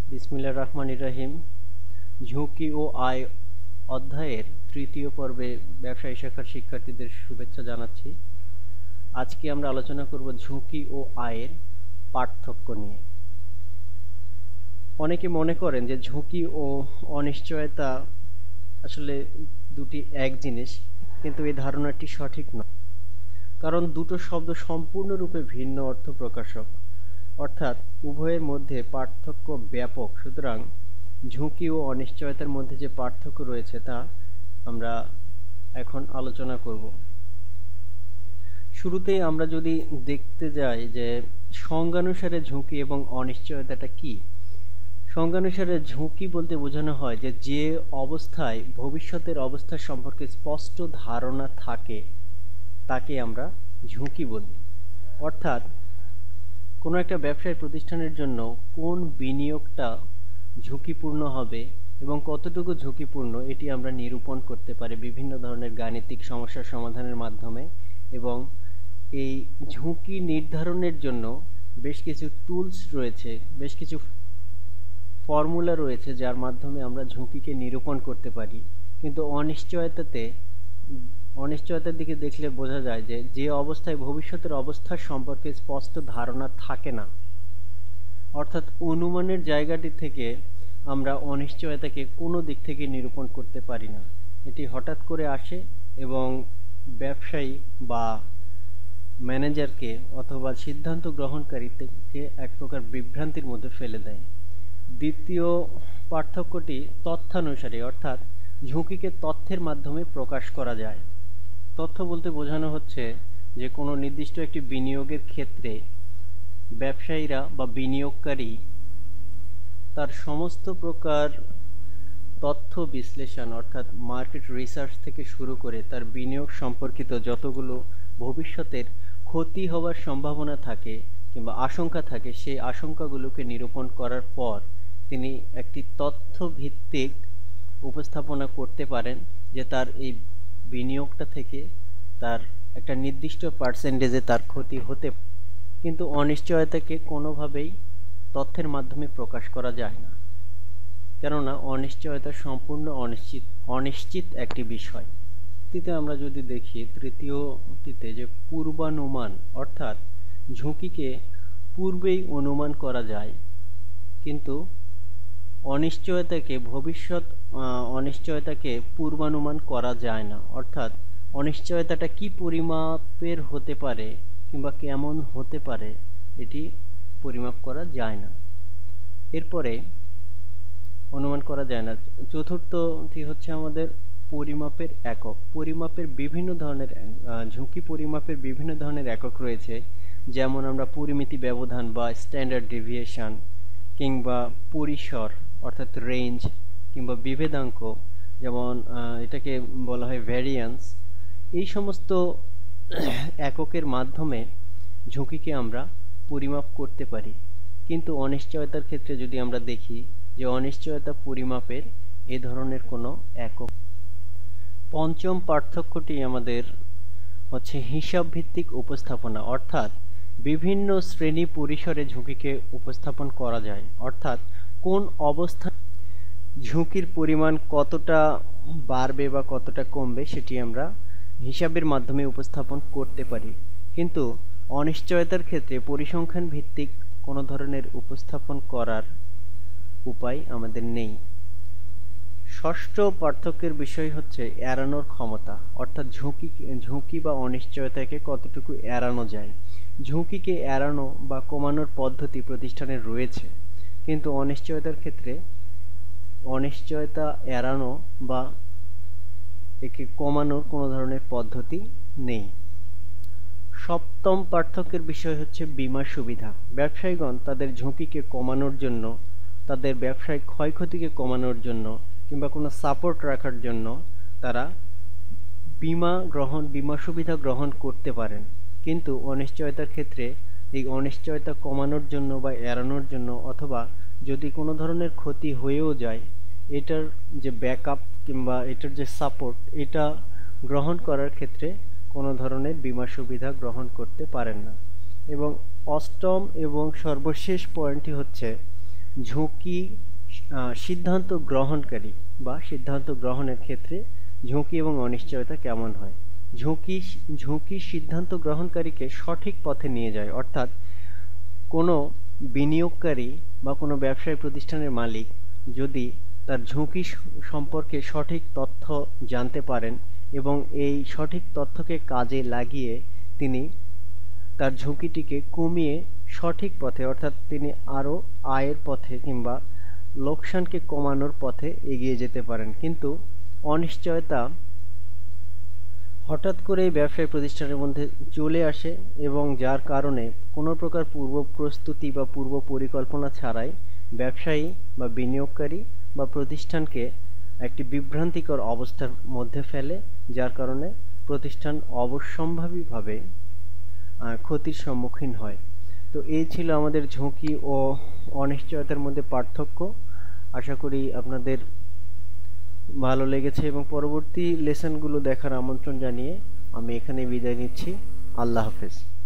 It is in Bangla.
বিসমিল্লাহির রহমানির রহিম। ঝুঁকি ও আয় অধ্যায়ের তৃতীয় পর্বে ব্যবসায়ী শাখার শিক্ষার্থীদের শুভেচ্ছা জানাচ্ছি। আজকে আমরা আলোচনা করব ঝুঁকি ও আয়ের পার্থক্য নিয়ে। অনেকে মনে করেন যে ঝুঁকি ও অনিশ্চয়তা আসলে দুটি এক জিনিস, কিন্তু এই ধারণাটি সঠিক নয়। কারণ দুটো শব্দ সম্পূর্ণরূপে ভিন্ন অর্থ প্রকাশক, অর্থাৎ উভয়ের মধ্যে পার্থক্য ব্যাপক। সুতরাং ঝুঁকি ও অনিশ্চয়তার মধ্যে যে পার্থক্য রয়েছে তা আমরা এখন আলোচনা করব। শুরুতেই আমরা যদি দেখতে যাই যে সংজ্ঞানুসারে ঝুঁকি এবং অনিশ্চয়তাটা কি। সংজ্ঞানুসারে ঝুঁকি বলতে বোঝানো হয় যে অবস্থায় ভবিষ্যতের অবস্থা সম্পর্কে স্পষ্ট ধারণা থাকে তাকে আমরা ঝুঁকি বলি। অর্থাৎ কোনো একটা ব্যবসায় প্রতিষ্ঠানের জন্য কোন বিনিয়োগটা ঝুঁকিপূর্ণ হবে এবং কতটুকু ঝুঁকিপূর্ণ এটি আমরা নিরূপণ করতে পারি বিভিন্ন ধরনের গাণিতিক সমস্যার সমাধানের মাধ্যমে। এবং এই ঝুঁকি নির্ধারণের জন্য বেশ কিছু টুলস রয়েছে, বেশ কিছু ফর্মুলা রয়েছে যার মাধ্যমে আমরা ঝুঁকিকে নিরূপণ করতে পারি। কিন্তু অনিশ্চয়তার দিকে দেখলে বোঝা যায় যে অবস্থায় ভবিষ্যতের অবস্থা সম্পর্কে স্পষ্ট ধারণা থাকে না, অর্থাৎ অনুমানের জায়গাটি থেকে আমরা অনিশ্চয়তাকে কোনো দিক থেকে নিরূপণ করতে পারি না। এটি হঠাৎ করে আসে এবং ব্যবসায়ী বা ম্যানেজারকে অথবা সিদ্ধান্ত গ্রহণকারীকে এক প্রকার বিভ্রান্তির মধ্যে ফেলে দেয়। দ্বিতীয় পার্থক্যটি তথ্যানুসারে, অর্থাৎ ঝুঁকিকে তথ্যের মাধ্যমে প্রকাশ করা যায়। তথ্য বলতে বোঝানো হচ্ছে যে কোনো নির্দিষ্ট একটি বিনিয়োগের ক্ষেত্রে ব্যবসায়ীরা বা বিনিয়োগকারী তার সমস্ত প্রকার তথ্য বিশ্লেষণ, অর্থাৎ মার্কেট রিসার্চ থেকে শুরু করে তার বিনিয়োগ সম্পর্কিত যতগুলো ভবিষ্যতের ক্ষতি হওয়ার সম্ভাবনা থাকে কিংবা আশঙ্কা থাকে, সেই আশঙ্কাগুলোকে নিরূপণ করার পর তিনি একটি তথ্যভিত্তিক উপস্থাপনা করতে পারেন যে তার এই বিনিয়োগটা থেকে তার একটা নির্দিষ্ট পার্সেন্টেজে তার ক্ষতি হতে পারে। কিন্তু অনিশ্চয়তাকে কোনোভাবেই তথ্যের মাধ্যমে প্রকাশ করা যায় না, কেননা অনিশ্চয়তা সম্পূর্ণ অনিশ্চিত একটি বিষয়। আমরা যদি দেখি তৃতীয়টিতে যে পূর্বানুমান, অর্থাৎ ঝুঁকিকে পূর্বেই অনুমান করা যায়, কিন্তু অনিশ্চয়তাকে পূর্বানুমান করা যায় না। অর্থাৎ অনিশ্চয়তাটা কি পরিমাপের হতে পারে কিংবা কেমন হতে পারে এটি পরিমাপ করা যায় না, এরপরে অনুমান করা যায় না। চতুর্থটি হচ্ছে আমাদের পরিমাপের একক। ঝুঁকি পরিমাপের বিভিন্ন ধরনের একক রয়েছে, যেমন আমরা পরিমিতি ব্যবধান বা স্ট্যান্ডার্ড ডেভিয়েশন, কিংবা পরিসর অর্থাৎ রেঞ্জ, কিংবা বিভেদাঙ্ক যেমন এটাকে বলা হয় ভ্যারিয়েন্স। এই সমস্ত এককের মাধ্যমে ঝুঁকিকে আমরা পরিমাপ করতে পারি। কিন্তু অনিশ্চয়তার ক্ষেত্রে যদি আমরা দেখি যে অনিশ্চয়তা পরিমাপের এ ধরনের কোনো একক। পঞ্চম পার্থক্যটি আমাদের হচ্ছে হিসাব ভিত্তিক উপস্থাপনা, অর্থাৎ বিভিন্ন শ্রেণী পরিসরে ঝুঁকিকে উপস্থাপন করা যায়। অর্থাৎ কোন অবস্থায় ঝুঁকির পরিমাণ কতটা বাড়বে বা কতটা কমবে সেটি আমরা হিসাবের মাধ্যমে উপস্থাপন করতে পারি। কিন্তু অনিশ্চয়তার ক্ষেত্রে পরিসংখ্যান ভিত্তিক কোনো ধরনের উপস্থাপন করার উপায় আমাদের নেই। ষষ্ঠ পার্থক্যের বিষয় হচ্ছে এড়ানোর ক্ষমতা, অর্থাৎ ঝুঁকি বা অনিশ্চয়তাকে কতটুকু এড়ানো যায়। ঝুঁকিকে এড়ানো বা কমানোর পদ্ধতি প্রতিষ্ঠানের রয়েছে, কিন্তু অনিশ্চয়তার ক্ষেত্রে অনিশ্চয়তা এড়ানো বা একে কমানোর কোনো ধরনের পদ্ধতি নেই। সপ্তম পার্থক্যের বিষয় হচ্ছে বীমা সুবিধা। ব্যবসায়ীগণ তাদের ঝুঁকিকে কমানোর জন্য, তাদের ব্যবসায়িক ক্ষয়ক্ষতিকে কমানোর জন্য কিংবা কোনো সাপোর্ট রাখার জন্য তারা বীমা সুবিধা গ্রহণ করতে পারেন। কিন্তু অনিশ্চয়তার ক্ষেত্রে এই অনিশ্চয়তা কমানোর জন্য বা এড়ানোর জন্য, অথবা যদি কোনো ধরনের ক্ষতি হয়েও যায়, এটার যে ব্যাকআপ কিংবা এটার যে সাপোর্ট, এটা গ্রহণ করার ক্ষেত্রে কোনো ধরনের বীমা সুবিধা গ্রহণ করতে পারেন না। এবং অষ্টম এবং সর্বশেষ পয়েন্টটি হচ্ছে ঝুঁকি সিদ্ধান্ত গ্রহণকারী বা সিদ্ধান্ত গ্রহণের ক্ষেত্রে ঝুঁকি এবং অনিশ্চয়তা কেমন হয়। ঝুঁকি ঝুঁকি সিদ্ধান্ত গ্রহণকারীকে সঠিক পথে নিয়ে যায়, অর্থাৎ কোনো বিনিয়োগকারী বা কোনো ব্যবসায়ী প্রতিষ্ঠানের মালিক যদি তার ঝুঁকি সম্পর্কে সঠিক তথ্য জানতে পারেন এবং এই সঠিক তথ্যকে কাজে লাগিয়ে তিনি তার ঝুঁকিটিকে কমিয়ে সঠিক পথে, অর্থাৎ তিনি আরও আয়ের পথে কিংবা লোকসানকে কমানোর পথে এগিয়ে যেতে পারেন। কিন্তু অনিশ্চয়তা হঠাৎ করেই ব্যবসায়ী প্রতিষ্ঠানের মধ্যে চলে আসে এবং যার কারণে কোনো প্রকার পূর্ব প্রস্তুতি বা পূর্ব পরিকল্পনা ছাড়াই ব্যবসায়ী বা বিনিয়োগকারী বা প্রতিষ্ঠানকে একটি বিভ্রান্তিকর অবস্থার মধ্যে ফেলে, যার কারণে প্রতিষ্ঠান অবশ্যম্ভাবীভাবে ক্ষতির সম্মুখীন হয়। তো এই ছিল আমাদের ঝুঁকি ও অনিশ্চয়তার মধ্যে পার্থক্য। আশা করি আপনাদের ভালো লেগেছে এবং পরবর্তী লেসনগুলো দেখার আমন্ত্রণ জানিয়ে আমি এখানে বিদায় নিচ্ছি। আল্লাহ হাফেজ।